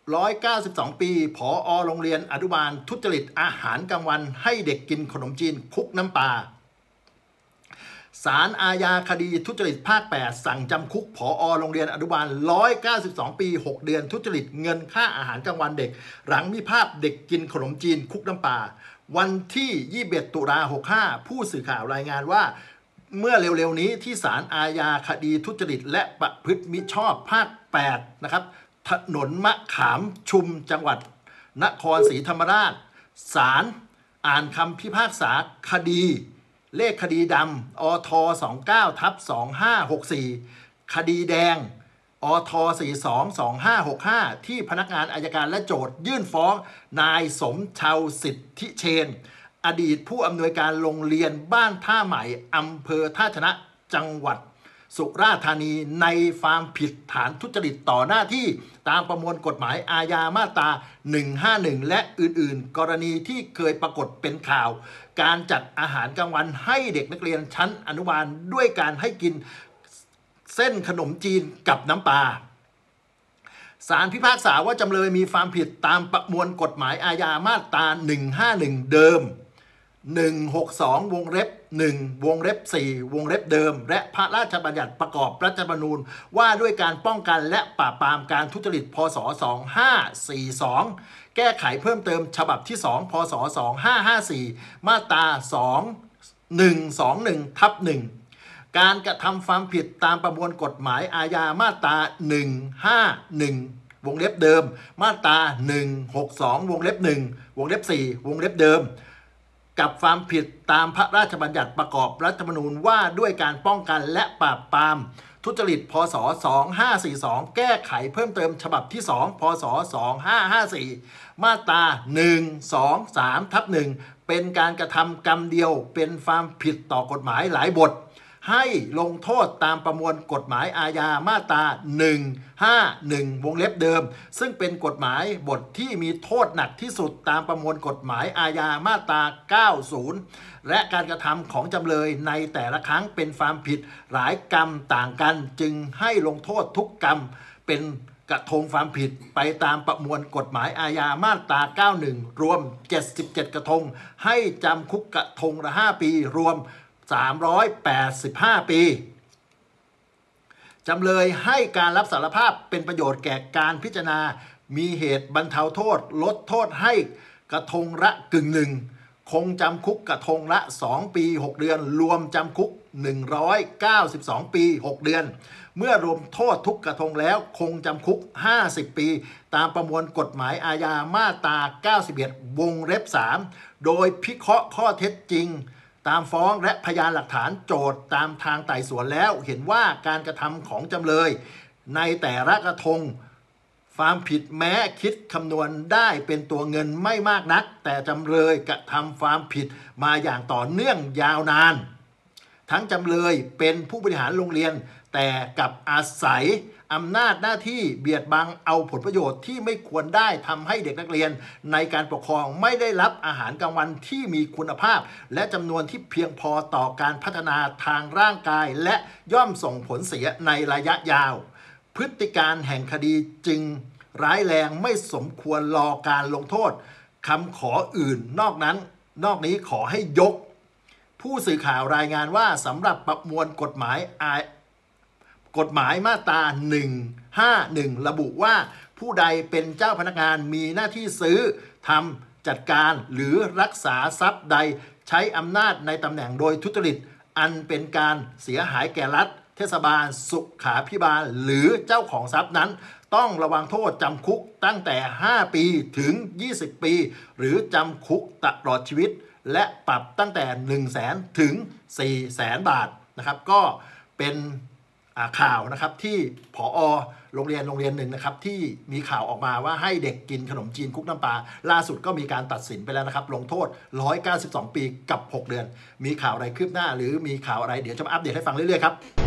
192 ปีผอ.โรงเรียนอนุบาลทุจริตอาหารกลางวันให้เด็กกินขนมจีนคลุกน้ำปลาศาลอาญาคดีทุจริตภาค 8 สั่งจำคุกผอ.โรงเรียนอนุบาล192 ปี 6 เดือนทุจริตเงินค่าอาหารกลางวันเด็กหลังมีภาพเด็กกินขนมจีนคลุกน้ำปลาวันที่ 21 ตุลาคม 65 ผู้สื่อข่าวรายงานว่าเมื่อเร็วๆนี้ที่ศาลอาญาคดีทุจริตและประพฤติมิชอบภาค 8 นะครับถนนมะขามชุมจังหวัดนครศรีธรรมราชศาลอ่านคำพิพากษาคดีเลขคดีดำอท29/2564คดีแดงอท422565ที่พนักงานอัยการและโจทก์ยื่นฟ้องนายสมชาวสิทธิเชนอดีตผู้อำนวยการโรงเรียนบ้านท่าใหม่อำเภอท่าชนะจังหวัดสุราษฎร์ธานีในความผิดฐานทุจริตต่อหน้าที่ตามประมวลกฎหมายอาญามาตรา151และอื่นๆกรณีที่เคยปรากฏเป็นข่าวการจัดอาหารกลางวันให้เด็กนักเรียนชั้นอนุบาลด้วยการให้กินเส้นขนมจีนกับน้ำปลาศาลพิพากษาว่าจำเลยมีความผิดตามประมวลกฎหมายอาญามาตรา151เดิม162วงเล็บ1วงเล็บ4วงเล็บเดิมและพระราชบัญญัติประกอบรัฐธรรมนูญว่าด้วยการป้องกันและปราบปรามการทุจริตพศ2542แก้ไขเพิ่มเติมฉบับที่2พศ2554มาตรา2121/1การกระทำความผิดตามประมวลกฎหมายอาญามาตรา151วงเล็บเดิมมาตรา162วงเล็บ1วงเล็บ4วงเล็บเดิมกับความผิดตามพระราชบัญญัติประกอบรัฐธรรมนูญว่าด้วยการป้องกันและปราบปรามทุจริตพศ2542แก้ไขเพิ่มเติมฉบับที่2พศ2554มาตรา123/1เป็นการกระทำกรรมเดียวเป็นความผิดต่อกฎหมายหลายบทให้ลงโทษตามประมวลกฎหมายอาญามาตรา151วงเล็บเดิมซึ่งเป็นกฎหมายบทที่มีโทษหนักที่สุดตามประมวลกฎหมายอาญามาตรา90และการกระทำของจำเลยในแต่ละครั้งเป็นความผิดหลายกรรมต่างกันจึงให้ลงโทษทุกกรรมเป็นกระทงความผิดไปตามประมวลกฎหมายอาญามาตรา91รวม77กระทงให้จำคุกกระทงละ5ปีรวม385 ปีจำเลยให้การรับสารภาพเป็นประโยชน์แก่การพิจารณามีเหตุบรรเทาโทษลดโทษให้กระทงละกึ่งหนึ่งคงจำคุกกระทงละ2 ปี 6 เดือนรวมจำคุก192 ปี 6 เดือนเมื่อรวมโทษทุกกระทงแล้วคงจำคุก50 ปีตามประมวลกฎหมายอาญามาตรา91วงเล็บ3โดยพิเคราะห์ข้อเท็จจริงตามฟ้องและพยานหลักฐานโจทก์ตามทางไต่สวนแล้วเห็นว่าการกระทำของจำเลยในแต่ละกระทงความผิดแม้คิดคำนวณได้เป็นตัวเงินไม่มากนักแต่จำเลยกระทำความผิดมาอย่างต่อเนื่องยาวนานทั้งจำเลยเป็นผู้บริหารโรงเรียนแต่กับอาศัยอำนาจหน้าที่เบียดบังเอาผลประโยชน์ที่ไม่ควรได้ทำให้เด็กนักเรียนในการปกครองไม่ได้รับอาหารกลางวันที่มีคุณภาพและจำนวนที่เพียงพอต่อการพัฒนาทางร่างกายและย่อมส่งผลเสียในระยะยาวพฤติการแห่งคดีจึงร้ายแรงไม่สมควรรอการลงโทษคำขออื่นนอกนี้ขอให้ยกผู้สื่อข่าวรายงานว่าสำหรับประมวลกฎหมายมาตรา151ระบุว่าผู้ใดเป็นเจ้าพนักงานมีหน้าที่ซื้อทำจัดการหรือรักษาทรัพย์ใดใช้อำนาจในตำแหน่งโดยทุจริตอันเป็นการเสียหายแก่รัฐเทศบาลสุขาภิบาลหรือเจ้าของทรัพย์นั้นต้องระวังโทษจำคุกตั้งแต่5 ปีถึง20 ปีหรือจำคุกตลอดชีวิตและปรับตั้งแต่100,000ถึง400,000 บาทนะครับก็เป็นข่าวนะครับที่ผอ.โรงเรียนหนึ่งนะครับที่มีข่าวออกมาว่าให้เด็กกินขนมจีนคลุกน้ำปลาล่าสุดก็มีการตัดสินไปแล้วนะครับลงโทษ192 ปีกับ6 เดือนมีข่าวอะไรคืบหน้าหรือมีข่าวอะไรเดี๋ยวจะมาอัปเดตให้ฟังเรื่อยๆครับ